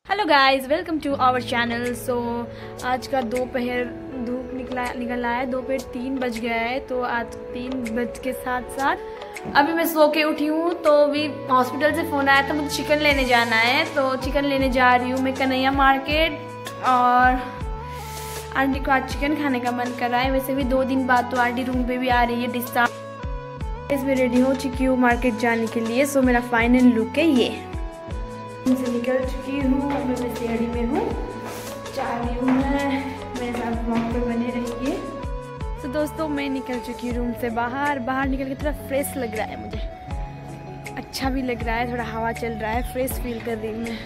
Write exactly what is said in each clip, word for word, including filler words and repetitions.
Hello guys, welcome to our channel. So आज का दोपहर धूप निकला निकल आया है, दोपहर तीन बज गया है। तो आज तीन बज के साथ साथ अभी मैं सो के उठी हूँ। तो अभी हॉस्पिटल से फ़ोन आया था, मुझे चिकन लेने जाना है। तो चिकन लेने जा रही हूँ मैं कन्हैया मार्केट। और आंटी को आज चिकन खाने का मन कर रहा है। वैसे भी दो दिन बाद तो आंटी रूम पे भी आ रही है डिस्चार्ज। इसमें रेडी हो चुकी हूँ मार्केट जाने के लिए। सो मेरा फाइनल लुक है ये। से निकल चुकी हूँ, अब मैं सीढ़ी में हूँ, जा रही हूँ मैं। मेरे साथ ब्लॉग पे बने रहिए। तो दोस्तों मैं निकल चुकी हूँ रूम से बाहर। बाहर निकल के थोड़ा फ्रेश लग रहा है, मुझे अच्छा भी लग रहा है, थोड़ा हवा चल रहा है, फ्रेश फील कर रही हूँ मैं।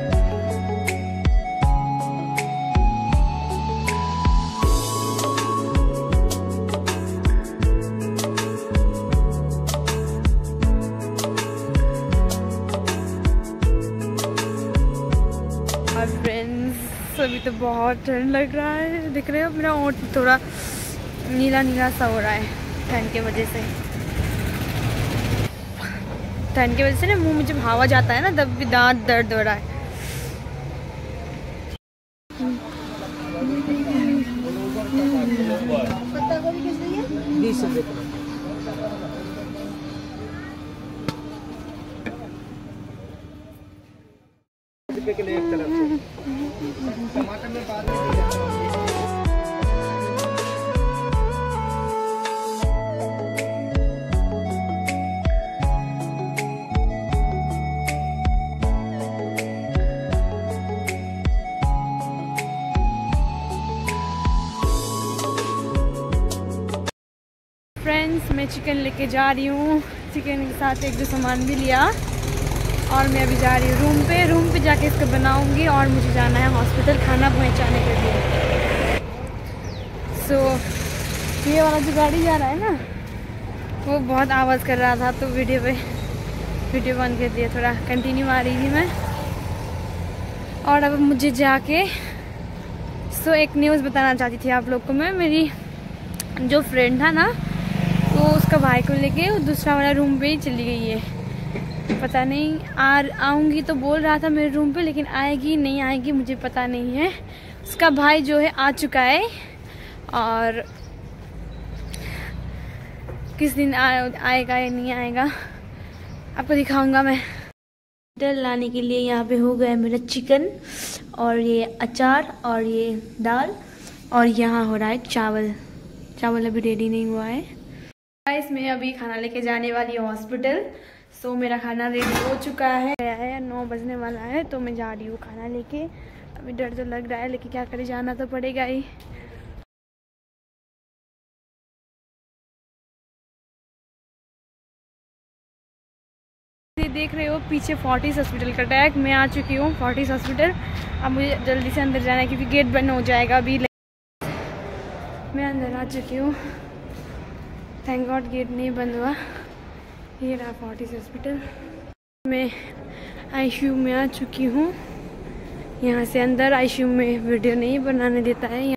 फ्रेंड्स अभी तो बहुत ठंड लग रहा है, दिख रहे हो मेरा ओंठ थोड़ा नीला नीला सा हो रहा है ठंड के वजह से। ठंड की वजह से ना मुंह में जब हवा जाता है ना तब भी दांत दर्द हो रहा है। के लिए एक तरफ से टमाटर में बाद में फ्रेंड्स मैं चिकन लेके जा रही हूँ। चिकन के साथ एक दो सामान भी लिया और मैं अभी जा रही हूँ रूम पे। रूम पे जाके इसको बनाऊंगी और मुझे जाना है हॉस्पिटल खाना पहुँचाने के लिए। सो so, ये वाला जो गाड़ी जा रहा है ना वो बहुत आवाज़ कर रहा था, तो वीडियो पे वीडियो बंद कर दिया, थोड़ा कंटिन्यू आ रही थी मैं। और अब मुझे जाके सो so, एक न्यूज़ बताना चाहती थी आप लोग को मैं। मेरी जो फ्रेंड था ना वो उसका भाई को लेके वो दूसरा वाला रूम पे ही चली गई है। पता नहीं आ आऊँगी तो बोल रहा था मेरे रूम पे, लेकिन आएगी नहीं आएगी मुझे पता नहीं है। उसका भाई जो है आ चुका है और किस दिन आ, आएगा या नहीं आएगा आपको दिखाऊंगा मैं। होटल लाने के लिए यहाँ पे हो गया मेरा चिकन और ये अचार और ये दाल, और यहाँ हो रहा है चावल। चावल अभी रेडी नहीं हुआ है। गाइस मैं अभी खाना लेके जाने वाली हूँ हॉस्पिटल। सो मेरा खाना रेडी हो चुका है, है नौ बजने वाला है। तो मैं जा रही हूँ खाना लेके। अभी डर तो लग रहा है लेकिन क्या करे, जाना तो पड़ेगा ही। देख रहे हो पीछे फोर्टिस हॉस्पिटल का टैग। मैं आ चुकी हूँ फोर्टिस हॉस्पिटल। अब मुझे जल्दी से अंदर जाना है क्योंकि गेट बंद हो जाएगा अभी। मैं अंदर आ चुकी हूँ, थैंक गॉड गेट नहीं बंद हुआ। ये रहा फोर्टिस हॉस्पिटल। मैं आईसीयू में आ चुकी हूँ। यहाँ से अंदर आईसीयू में वीडियो नहीं बनाने देता है।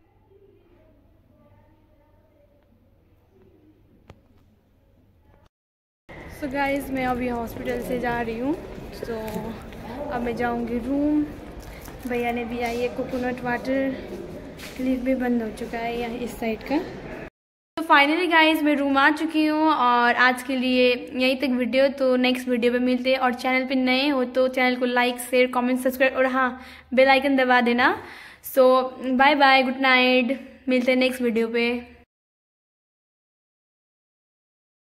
सो गाइस मैं अभी हॉस्पिटल से जा रही हूँ। सो so, अब मैं जाऊँगी रूम। भैया ने भी आई है कोकोनट वाटर। लिफ्ट भी बंद हो चुका है यहाँ इस साइड का। तो फाइनली गाइस मैं रूम आ चुकी हूँ और आज के लिए यहीं तक वीडियो। तो नेक्स्ट वीडियो पे मिलते हैं। और चैनल पे नए हो तो चैनल को लाइक शेयर कमेंट सब्सक्राइब और हाँ बेल आइकन दबा देना। So bye bye, good night, मिलते हैं नेक्स्ट वीडियो पे।